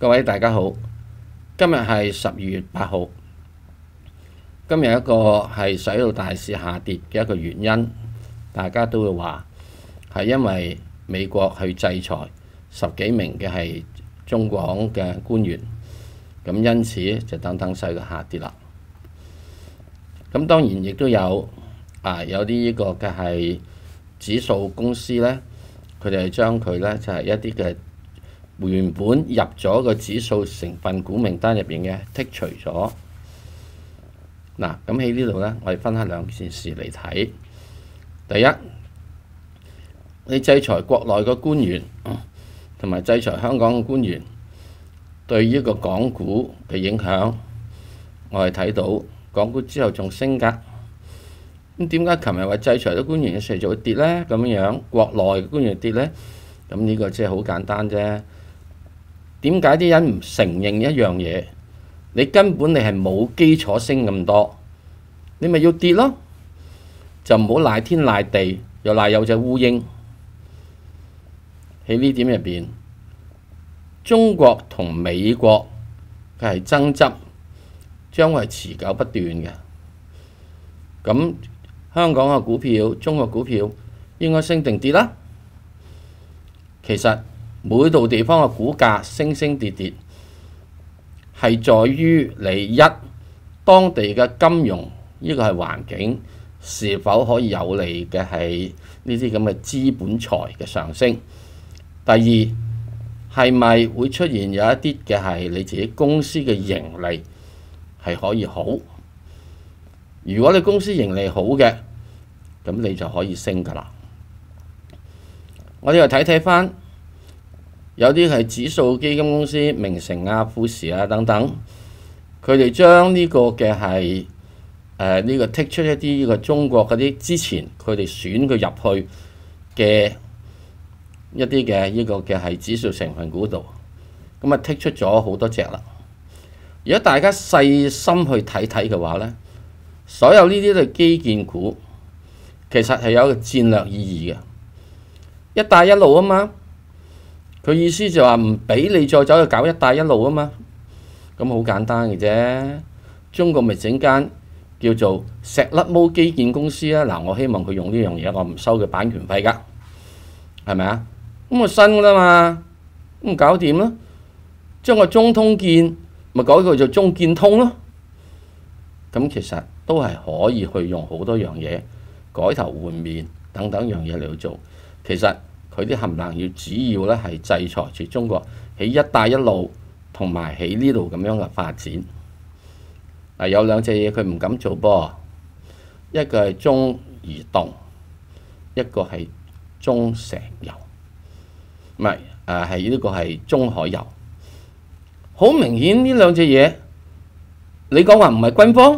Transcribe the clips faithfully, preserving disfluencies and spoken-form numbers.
各位大家好，今日係十二月八號。今日一個係使到大市下跌嘅一個原因，大家都會話係因為美國去制裁十幾名嘅係中港嘅官員，咁因此就等等使佢下跌啦。咁當然亦都有啊，有啲呢個嘅係指數公司呢，佢哋係將佢呢就係一啲嘅原本入咗個指數成分股名單入邊嘅剔除咗。嗱，咁喺呢度呢，我哋分開兩件事嚟睇。第一，你制裁國內嘅官員，同埋制裁香港嘅官員，對呢個港股嘅影響，我哋睇到港股之後仲升㗎。咁點解琴日話制裁咗官員嘅時候就會跌呢？咁樣國內嘅官員跌呢？咁呢個即係好簡單啫。點解啲人唔承認一樣嘢？你根本你係冇基礎升咁多，你咪要跌咯，就唔好賴天賴地，又賴有隻烏蠅。喺呢點入邊，中國同美國嘅係爭執，將會係持久不斷嘅。咁香港嘅股票、中國股票應該升定跌啦？其實每度地方嘅股價升升跌跌，係在於你一當地嘅金融呢個係環境是否可以有利嘅係呢啲咁嘅資本財嘅上升。第二係咪會出現有一啲嘅係你自己公司嘅盈利係可以好？如果你公司盈利好嘅，咁你就可以升㗎啦。我哋又睇睇翻。有啲係指數基金公司，明晟啊、富時啊等等，佢哋將呢個嘅係誒呢個剔出一啲呢個中國嗰啲之前佢哋選佢入去嘅一啲嘅呢個嘅係指數成分股度，咁啊剔出咗好多隻啦。如果大家細心去睇睇嘅話呢，所有呢啲都係基建股，其實係有一個戰略意義嘅。一帶一路啊嘛。佢意思就話唔俾你再走去搞一帶一路啊嘛，咁好簡單嘅啫。中國咪整間叫做石粒毛基建公司啊，嗱，我希望佢用呢樣嘢，我唔收佢版權費㗎，係咪啊？咁我新㗎啦嘛，咁搞掂咯。將個中通建咪改佢做中建通咯。咁其實都係可以去用好多樣嘢改頭換面等等樣嘢嚟去做，其實。佢啲冚唪唥要主要咧係制裁住中國喺一帶一路同埋喺呢度咁樣嘅發展。嗱，有兩隻嘢佢唔敢做噃，一個係中移動，一個係中石油，唔係誒係呢個係中海油。好明顯呢兩隻嘢，你講話唔係軍方，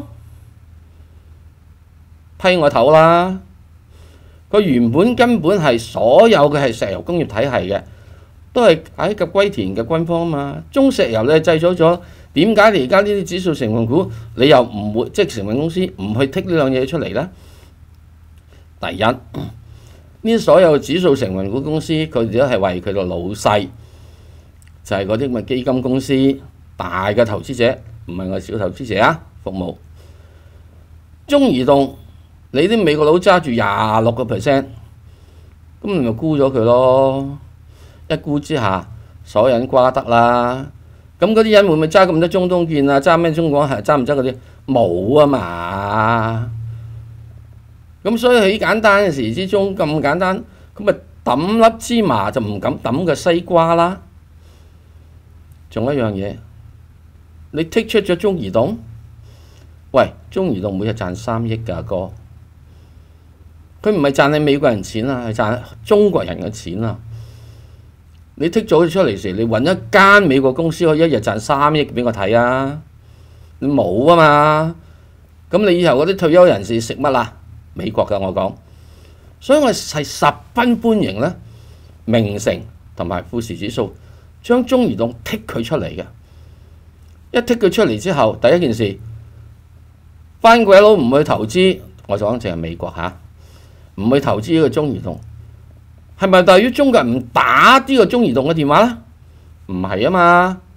批我頭啦！佢原本根本係所有嘅係石油工業體系嘅，都係喺及歸田嘅軍方啊嘛。中石油你製咗咗，點解你而家呢啲指數成分股你又唔會即係成分公司唔去剔呢兩嘢出嚟呢？第一，呢啲所有指數成分股公司，佢哋都係為佢個老細，就係嗰啲咁嘅基金公司大嘅投資者，唔係我小投資者啊，服務。中移動。你啲美國佬揸住廿六個 percent，咁你咪沽咗佢咯。一沽之下，所有人瓜得啦。咁嗰啲人會唔會揸咁多中東建啊？揸咩中廣係揸唔揸嗰啲？冇啊嘛。咁所以喺簡單嘅時之中咁簡單，咁咪抌粒芝麻就唔敢抌個西瓜啦。仲有一樣嘢，你剔出咗中移動，喂，中移動每日賺三億㗎哥。佢唔係賺你美國人錢啊，係賺中國人嘅錢啊！你剔咗佢出嚟時，你揾一間美國公司可以一日賺三億俾我睇啊！你冇啊嘛！咁你以後嗰啲退休人士食乜啊？美國㗎我講，所以我係十分歡迎咧，明晟同埋富時指數將中移動剔佢出嚟嘅。一剔佢出嚟之後，第一件事，番鬼佬唔去投資，我講淨係美國嚇。唔去投資呢個中移動，係咪代表中國人唔打呢個中移動嘅電話咧？唔係啊嘛，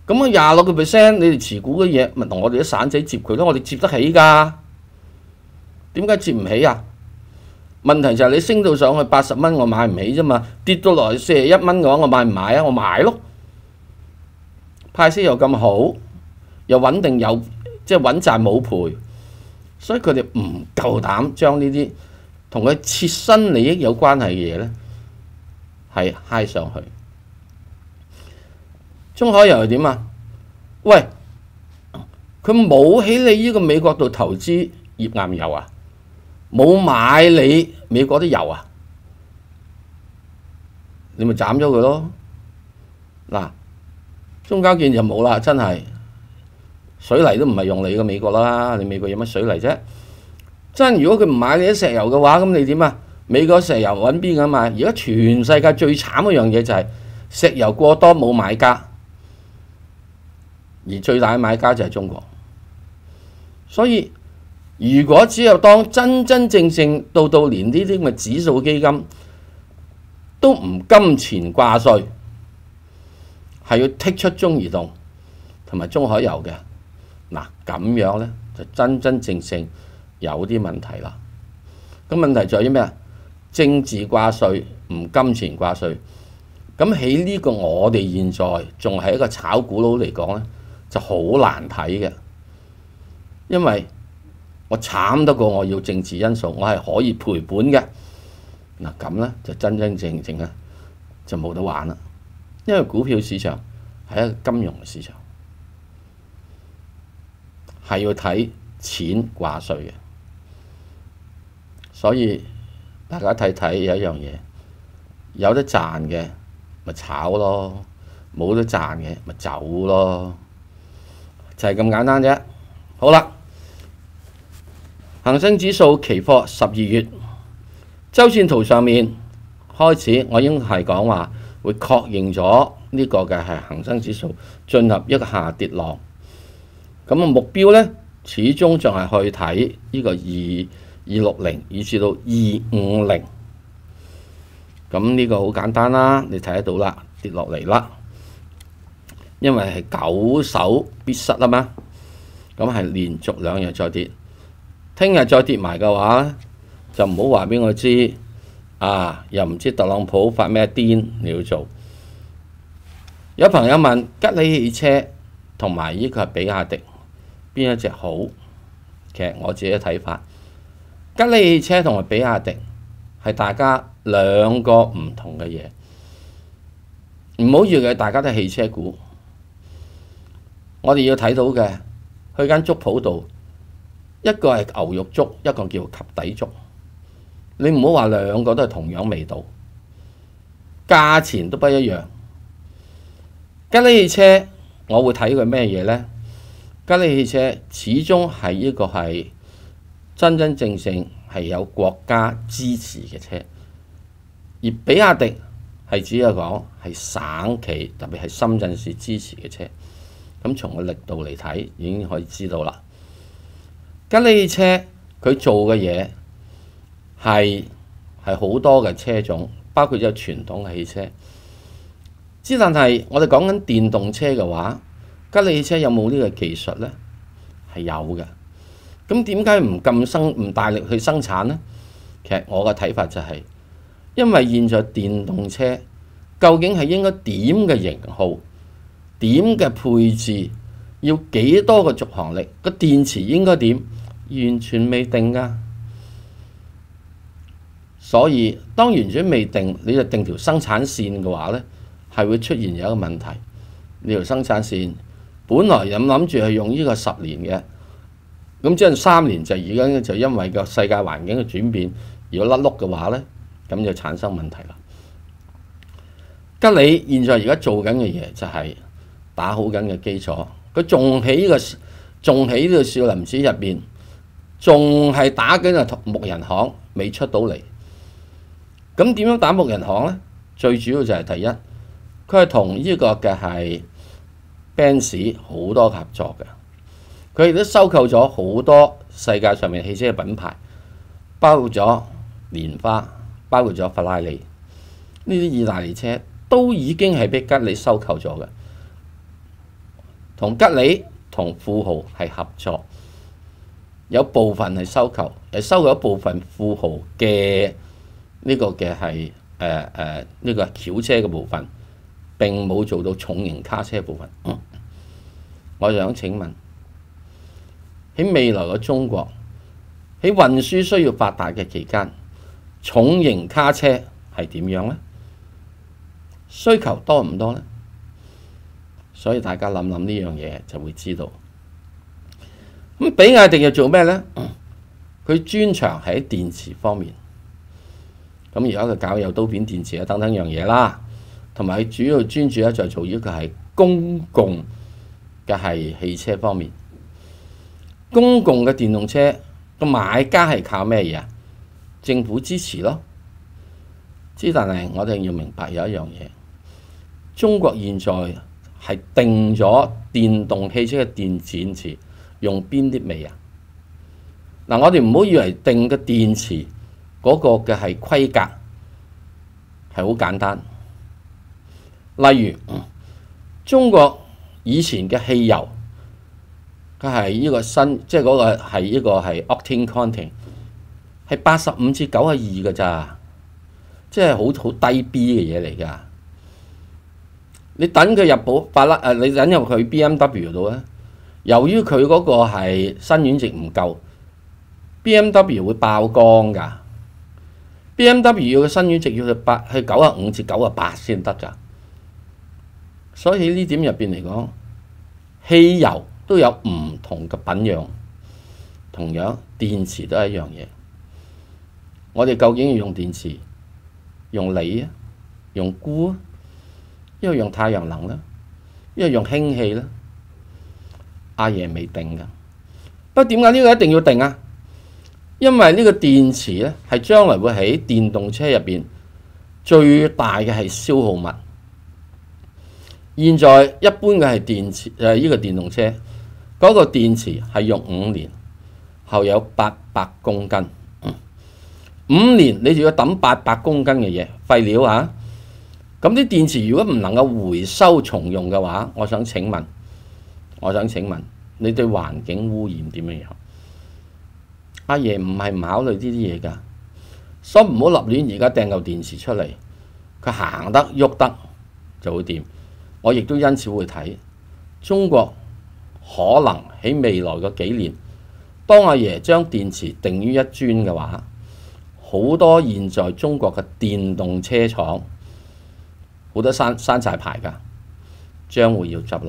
咁啊廿六個 percent 你哋持股嘅嘢，咪同我哋啲散仔接佢咯，我哋接得起㗎。點解接唔起啊？問題就係你升到上去八十蚊，我買唔起啫嘛。跌到落去四十一蚊嘅話，我買唔買啊？我買咯。派息又咁好，又穩定有即係穩賺冇賠，所以佢哋唔夠膽將呢啲同佢切身利益有關係嘅嘢咧，係嗨上去。中海油係點啊？喂，佢冇喺你呢個美國度投資頁岩油啊，冇買你美國啲油啊，你咪斬咗佢咯。嗱，中交建就冇啦，真係水泥都唔係用你個美國啦，你美國有乜水泥啫？真如果佢唔買你啲石油嘅話，咁你點啊？美國石油揾邊個買？而家全世界最慘一樣嘢就係石油過多冇買家。而最大嘅買家就係中國，所以如果只有當真真正正到到連呢啲咁嘅指數基金都唔金錢掛帥，係要剔出中移動同埋中海油嘅，嗱咁樣呢，就真真正正有啲問題啦。咁問題在於咩啊？政治掛帥唔金錢掛帥，咁喺呢個我哋現在仲係一個炒股佬嚟講呢，就好難睇嘅，因為我慘得過我要政治因素，我係可以賠本嘅。嗱咁呢，就真真正正咧就冇得玩啦，因為股票市場係一個金融嘅市場，係要睇錢掛帥嘅，所以大家睇睇有一樣嘢，有得賺嘅咪炒咯，冇得賺嘅咪走咯。就係咁簡單啫。好啦，恒生指數期貨十二月週線圖上面開始，我已經係講話會確認咗呢個嘅係恒生指數進入一個下跌浪。咁啊目標呢，始終仲係去睇呢個二二六零以至到二五零。咁呢個好簡單啦，你睇得到啦，跌落嚟啦。因為係久守必失啊嘛，咁係連續兩日再跌，聽日再跌埋嘅話，就唔好話俾我知啊！又唔知特朗普發咩癲你要做。有朋友問吉利汽車同埋呢個係比亞迪邊一隻好？其實我自己嘅睇法，吉利汽車同埋比亞迪係大家兩個唔同嘅嘢，唔好以為大家都係汽車股。我哋要睇到嘅，去間粥鋪度，一個係牛肉粥，一個叫及第粥。你唔好話兩個都係同樣味道，價錢都不一樣。吉利汽車，我會睇佢咩嘢呢？吉利汽車始終係一個係真真正正係有國家支持嘅車，而比亞迪係只係講係省企，特別係深圳市支持嘅車。咁從個力度嚟睇，已經可以知道啦。吉利汽車佢做嘅嘢係係好多嘅車種，包括咗傳統嘅汽車。之但係我哋講緊電動車嘅話，吉利汽車有冇呢個技術呢？係有嘅。咁點解唔咁生唔大力去生產呢？其實我嘅睇法就係，因為現在電動車究竟係應該點嘅型號？點嘅配置，要幾多個續航力，個電池應該點，完全未定㗎。所以當完全未定，你就定條生產線嘅話呢，係會出現有一個問題。呢條生產線本來咁諗住係用呢個十年嘅，咁即係三年就已經就因為個世界環境嘅轉變，如果甩碌嘅話呢，咁就產生問題啦。吉利現在而家做緊嘅嘢就係、是。打好緊嘅基礎，佢仲喺呢個仲喺呢個少林寺入邊，仲係打緊個木人行，未出到嚟。咁點樣打木人行呢？最主要就係第一，佢係同呢個嘅係 Benz 好多合作嘅，佢亦都收購咗好多世界上面汽車嘅品牌，包括咗蓮花，包括咗法拉利，呢啲意大利車都已經係俾吉利收購咗嘅。 同吉利同富豪係合作，有部分係收購，係收購一部分富豪嘅呢個嘅係誒誒呢個轎車嘅部分，並冇做到重型卡車部分。嗯、我想請問喺未來嘅中國，喺運輸需要發達嘅期間，重型卡車係點樣呢？需求多唔多呢？所以大家諗諗呢樣嘢就會知道。咁比亞迪又做咩呢？佢專長喺電池方面。咁而家佢搞有刀片電池啊等等樣嘢啦，同埋佢主要專注咧就係做呢個係公共嘅係汽車方面。公共嘅電動車個買家係靠咩嘢啊？政府支持咯。之但係我哋要明白有一樣嘢，中國現在係定咗電動汽車嘅電池用邊啲味啊？嗱，我哋唔好以為定嘅電池嗰個嘅係規格係好簡單。例如，嗯、中國以前嘅汽油，佢係呢個新，即係嗰個係呢個係 octane content 係八十五至九十二嘅咋，即係好好低 B 嘅嘢嚟㗎。你等佢入保法拉，誒你等入去 B M W 度咧，由於佢嗰個係辛烷值唔夠 ，B M W 會爆缸㗎。B M W 嘅辛烷值要去八去九十五至九十八先得㗎。所以呢點入邊嚟講，汽油都有唔同嘅品樣，同樣電池都係一樣嘢。我哋究竟要用電池，用鋰啊，用鈷啊，因為用太陽能啦，因為用氫氣啦，阿爺未定㗎。不過點解呢個一定要定啊？因為呢個電池咧係將來會喺電動車入邊最大嘅係消耗物。現在一般嘅係電池誒呢個電動車嗰、那個電池係用五年，後有八百公斤。嗯、五年你就要抌八百公斤嘅嘢廢料啊！咁啲電池如果唔能夠回收重用嘅話，我想請問，我想請問你對環境污染點樣樣？阿爺唔係唔考慮呢啲嘢㗎，所以唔好立亂而家掟嚿電池出嚟，佢行得喐得就會掂。我亦都因此會睇中國可能喺未來嘅幾年，當阿爺將電池定於一尊嘅話，好多現在中國嘅電動車廠好多山山寨牌㗎，將會要執笠。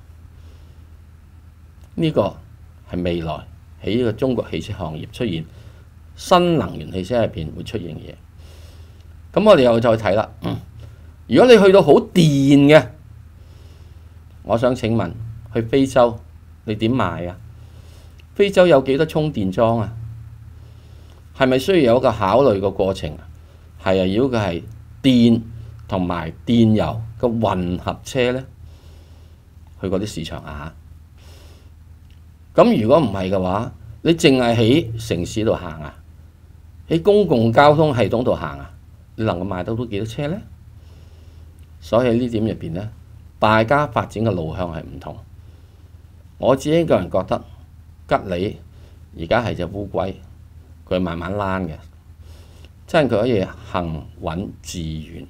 呢、這個係未來喺呢個中國汽車行業出現新能源汽車入邊會出現嘅嘢。咁我哋又再睇啦。如果你去到好電嘅，我想請問，去非洲你點買啊？非洲有幾多充電樁啊？係咪需要有一個考慮嘅過程啊？係啊，如果佢係電同埋電油嘅混合車呢，去嗰啲市場啊嚇。咁如果唔係嘅話，你淨係喺城市度行啊，喺公共交通系統度行啊，你能夠買到到幾多車呢？所以喺呢點入邊呢，大家發展嘅路向係唔同。我自己個人覺得吉利而家係隻烏龜，佢慢慢躝嘅，即係佢可以行穩致遠。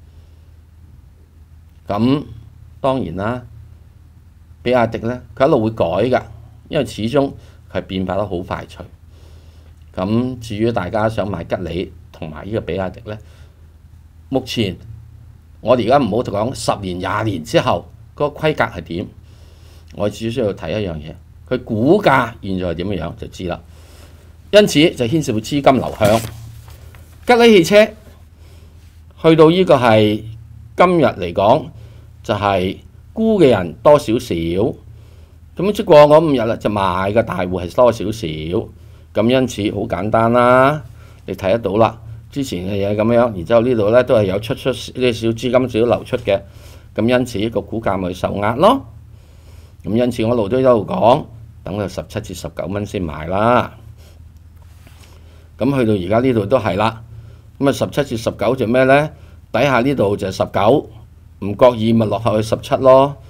咁當然啦，比亞迪呢，佢一路會改㗎，因為始終佢係變化得好快脆。咁至於大家想買吉利同埋呢個比亞迪呢，目前我哋而家唔好講十年、廿年之後嗰個規格係點，我只需要睇一樣嘢，佢股價現在係點樣就知啦。因此就牽涉到資金流向。吉利汽車去到呢個係今日嚟講，就係沽嘅人多少少，咁即過我五日啦，就賣嘅大戶係多少少，咁因此好簡單啦，你睇得到啦。之前嘅嘢咁樣，然之後呢度咧都係有出出啲小資金少流出嘅，咁因此個股價咪受壓咯。咁因此我一路都一路講，等佢十七至十九蚊先買啦。咁去到而家呢度都係啦，咁啊十七至十九就咩咧？底下呢度就十九，唔覺意咪落去十七咯。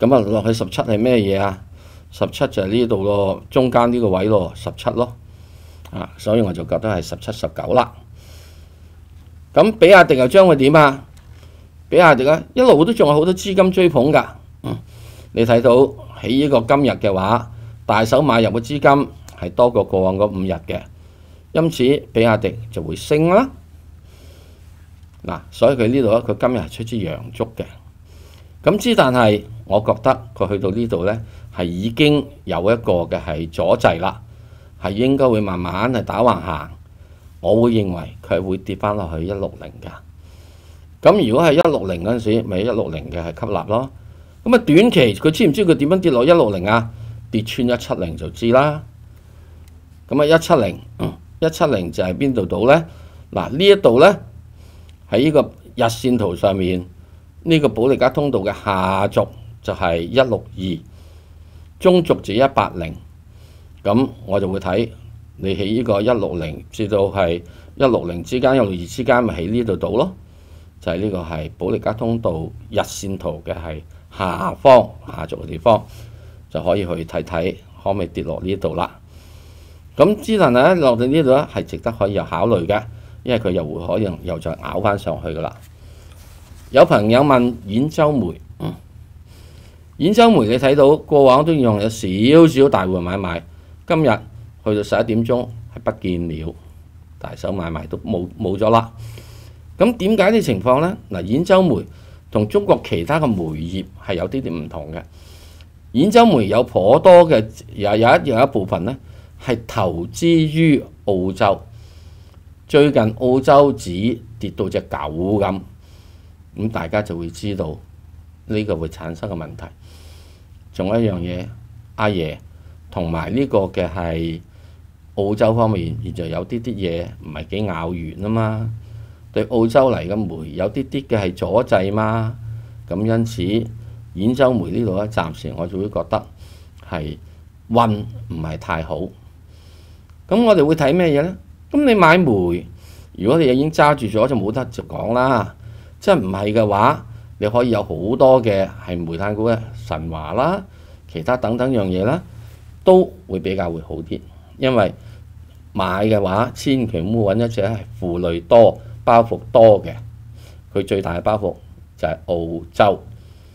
咁啊落去十七係咩嘢啊？十七就係呢度咯，中間呢個位咯，十七咯。啊，所以我就覺得係十七、十九啦。咁比亞迪又將會點啊？比亞迪咧一路都仲有好多資金追捧㗎。嗯，你睇到喺呢個今日嘅話，大手買入嘅資金係多過過往嗰五日嘅，因此比亞迪就會升啦。嗱，所以佢呢度咧，佢今日係出支陽燭嘅。咁之但係，我覺得佢去到呢度咧，係已經有一個嘅係阻滯啦，係應該會慢慢係打橫行。我會認為佢會跌翻落去一六零㗎。咁如果係一六零嗰陣時，咪一六零嘅係吸納咯。咁啊短期佢知唔知佢點樣跌落一六零啊？跌穿一七零就知啦。咁啊一七零，一七零就係邊度到咧？嗱呢一度咧喺呢個日線圖上面，呢個保利加通道嘅下軸就係一六二，中軸就一八零。咁我就會睇你喺呢個一六零至到係一六零之間、一六二之間，咪喺呢度到咯。就係呢個係保利加通道日線圖嘅係下方下軸嘅地方，就可以去睇睇可唔可以跌落呢度啦。咁之但係咧落到呢度咧係值得可以有考慮嘅，因為佢又會可能又再咬翻上去噶啦。有朋友問兗州煤，嗯，兗州煤你睇到過往都用有少少大戶買賣，今日去到十一點鐘係不見了，大手買賣都冇冇咗啦。咁點解呢情況呢？嗱，兗州煤同中國其他嘅煤業係有啲啲唔同嘅。兗州煤有頗多嘅有有一有一部分呢係投資於澳洲，最近澳洲紙跌到隻狗咁，咁大家就會知道呢個會產生嘅問題。仲有一樣嘢，阿爺同埋呢個嘅係澳洲方面，現在有啲啲嘢唔係幾咬完啊嘛。對澳洲嚟嘅煤有啲啲嘅係阻滯嘛，咁因此兗州煤呢度咧，暫時我就會覺得係運唔係太好。咁我哋會睇咩嘢呢？咁你買煤，如果你已經揸住咗就冇得就講啦。即係唔係嘅話，你可以有好多嘅係煤炭股嘅神華啦，其他等等樣嘢啦，都會比較會好啲。因為買嘅話，千祈唔好揾一隻係負累多、包袱多嘅，佢最大嘅包袱就係澳洲。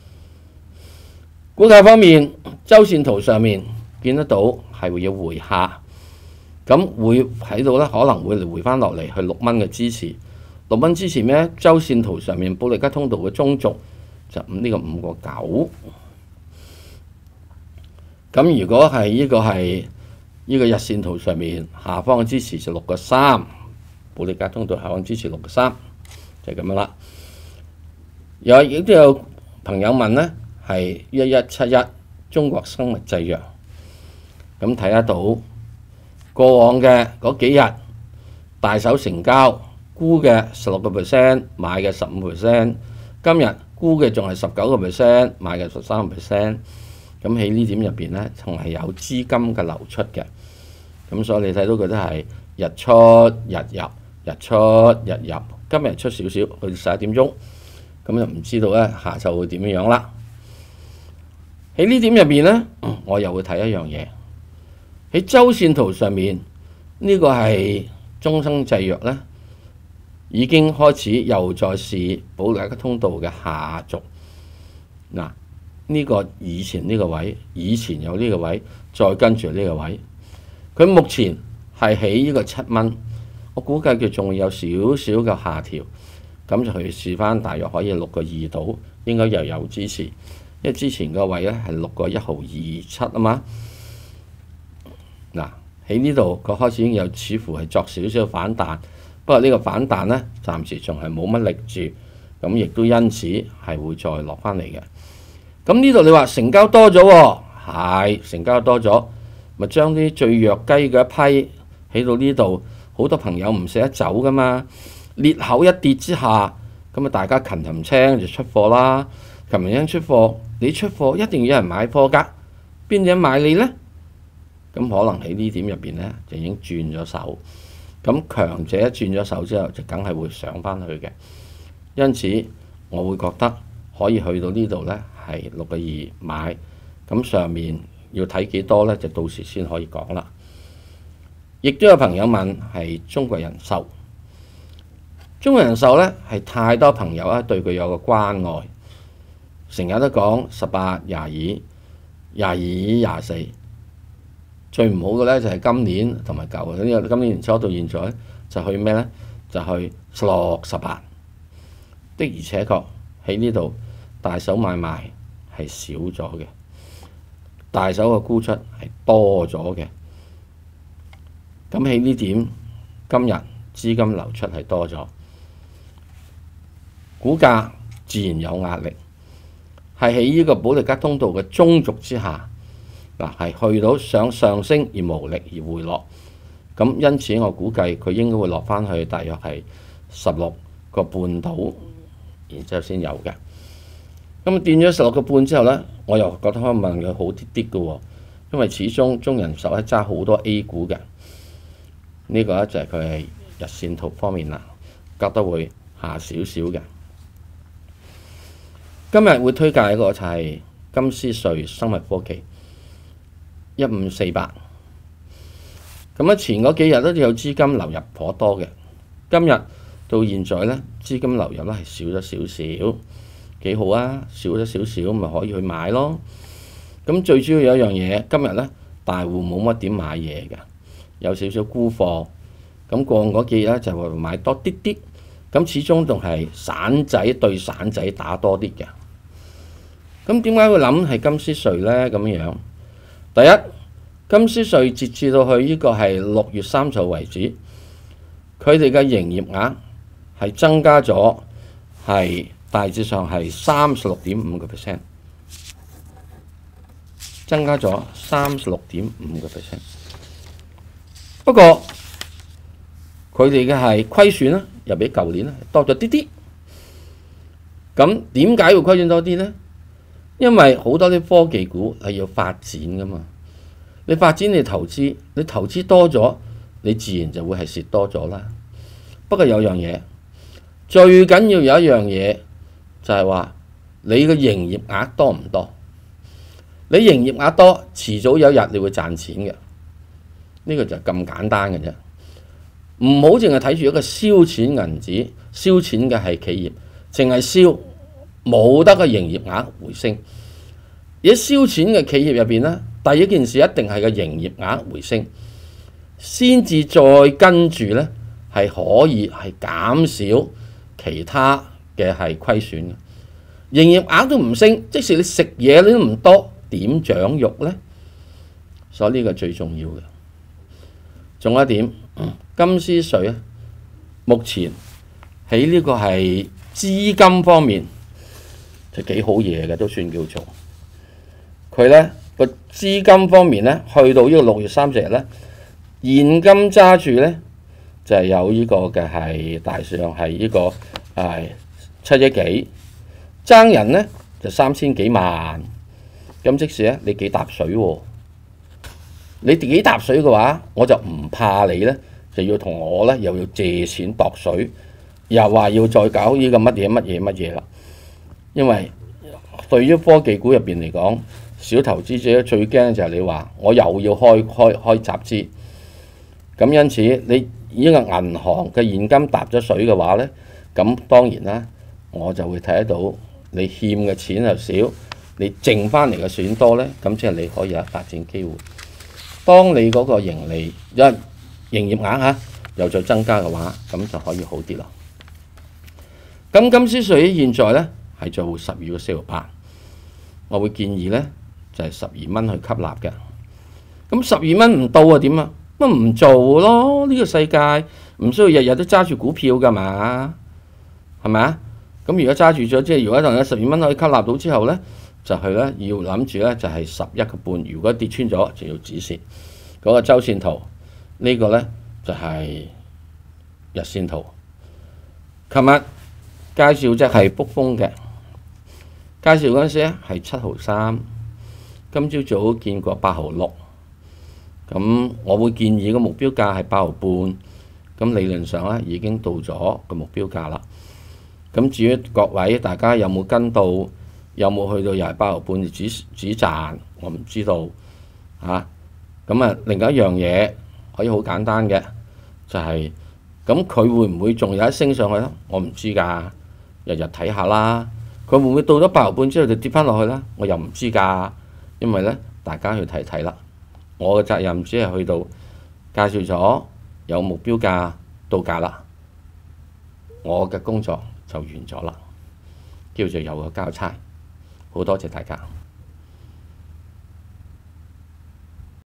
股價方面，周線圖上面見得到係會要回下，咁會喺度咧可能會回翻落嚟去六蚊嘅支持。六蚊支持咩？周線圖上面保利加通道嘅中軸就呢個五個九。咁如果係呢個係呢個日線圖上面下方嘅支持就六個三。保利加通道下方支持六個三，就係咁樣啦。有亦都有朋友問呢係一一七一中國生物製藥，咁睇得到過往嘅嗰幾日大手成交，沽嘅十六個 percent， 買嘅十五 percent， 今日沽嘅仲係十九個 percent， 買嘅十三個 percent。咁喺呢點入邊呢，仲係有資金嘅流出嘅。咁所以你睇到佢都係日出日入。日出日入，今日出少少，去到十一點鐘，咁就唔知道咧下晝會點樣啦。喺呢點入邊咧，我又會睇一樣嘢。喺周線圖上面，呢、這個係中生製藥咧，已經開始又再試保利加通道嘅下軸。嗱，呢、這個以前呢個位，以前有呢個位，再跟住呢個位，佢目前係喺呢個七蚊。我估計佢仲會有少少嘅下調，咁就去試翻，大約可以六個二度，應該又有支持。因為之前個位咧係六個一毫二七啊嘛。嗱，喺呢度佢開始已經有似乎係作少少反彈，不過呢個反彈咧暫時仲係冇乜力住，咁亦都因此係會再落翻嚟嘅。咁呢度你話成交多咗喎，係成交多咗，咪將啲最弱雞嘅一批喺到呢度。好多朋友唔捨得走噶嘛，裂口一跌之下，咁啊大家勤勤青就出貨啦。勤勤青出貨，你出貨一定要有人買貨㗎，邊有人買你呢？咁可能喺呢點入邊呢，就已經轉咗手。咁強者一轉咗手之後，就梗係會上翻去嘅。因此，我會覺得可以去到呢度呢， 係六個二買，咁上面要睇幾多呢？就到時先可以講啦。亦都有朋友問係中國人壽，中國人壽呢係太多朋友啊對佢有個關愛，成日都講十八、廿二、廿二、廿四，最唔好嘅呢就係今年同埋舊嘅，因為今年年初到現在就去咩呢？就去十六、十八，的而且確喺呢度大手買賣係少咗嘅，大手嘅沽出係多咗嘅。咁喺呢點，今日資金流出係多咗，股價自然有壓力，係喺呢個保利加通道嘅中軸之下，嗱係去到想上升而無力而回落，咁因此我估計佢應該會落翻去大約係十六個半度，然之後先有嘅。咁跌咗十六個半之後呢，我又覺得可能佢好啲啲嘅喎，因為始終中人壽係揸好多 A 股嘅。呢個咧就係佢係日線圖方面啦，覺得會下少少嘅。今日會推介一個就係金斯瑞生物科技一五四八。咁啊前嗰幾日都有資金流入頗多嘅，今日到現在呢，資金流入咧係少咗少少，幾好啊！少咗少少咪可以去買咯。咁最主要有一樣嘢，今日呢，大戶冇乜點買嘢嘅。有少少沽貨，咁過嗰幾日咧就會買多啲啲，咁始終仲係散仔對散仔打多啲嘅。咁點解會諗係金斯瑞呢？咁樣第一，金斯瑞截至到去呢個係六月三十號為止，佢哋嘅營業額係增加咗，係大致上係三十六點五個 percent， 增加咗三十六點五個 percent。不過佢哋嘅係虧損咧，又比舊年咧多咗啲啲。咁點解會虧損多啲呢？因為好多啲科技股係要發展噶嘛。你發展你投資，你投資多咗，你自然就會係蝕多咗啦。不過有樣嘢，最緊要有一樣嘢就係話你嘅營業額多唔多？你營業額多，遲早有一日你會賺錢嘅。呢個就咁簡單嘅啫，唔好淨係睇住一個燒錢銀紙，燒錢嘅係企業，淨係燒冇得個營業額回升。而燒錢嘅企業入邊呢，第一件事一定係個營業額回升，先至再跟住呢係可以係減少其他嘅係虧損嘅。營業額都唔升，即使你食嘢你都唔多，點長肉呢？所以呢個最重要嘅。仲有一點，金斯瑞啊，目前喺呢個係資金方面就幾好嘢嘅，都算叫做佢呢個資金方面呢，去到呢個六月三十日呢，現金揸住呢就係、是、有呢個嘅係大上係呢個係七億幾，爭人呢就三千幾萬，咁即使咧你幾揼水喎？你幾揼水嘅話，我就唔怕你呢，就要同我呢，又要借錢度水，又話要再搞呢個乜嘢乜嘢乜嘢啦。因為對於科技股入邊嚟講，小投資者最驚就係你話我又要開開開集資，咁因此你呢個銀行嘅現金揼咗水嘅話呢，咁當然啦，我就會睇得到你欠嘅錢又少，你剩翻嚟嘅錢多呢，咁即係你可以有發展機會。當你嗰個盈利一營業額嚇又再增加嘅話，咁就可以好啲咯。咁金斯瑞現在呢係做十二個四毫八，我會建議呢就係十二蚊去吸納嘅。咁十二蚊唔到啊點啊？乜唔做咯？呢個世界唔需要日日都揸住股票㗎嘛，係咪啊？咁如果揸住咗，即係如果同有十二蚊可以吸納到之後呢，就係咧要諗住咧就係十一個半，如果跌穿咗就要止蝕。嗰個周線圖呢個咧就係日線圖。琴日介紹即係卜蜂嘅，介紹嗰陣時咧係七毫三，今朝早見過八毫六，咁我會建議個目標價係八毫半，咁理論上咧已經到咗個目標價啦。咁至於各位大家有冇跟到有冇去到又係八毫半止止賺，我唔知道嚇。咁啊，另外一樣嘢可以好簡單嘅，就係咁佢會唔會仲有一升上去咧？我唔知㗎，日日睇下啦。佢會唔會到咗八毫半之後就跌翻落去咧？我又唔知㗎，因為咧大家去睇睇啦。我嘅責任只係去到介紹咗有目標價到價啦，我嘅工作就完咗啦，叫做有個交差。好多謝大家。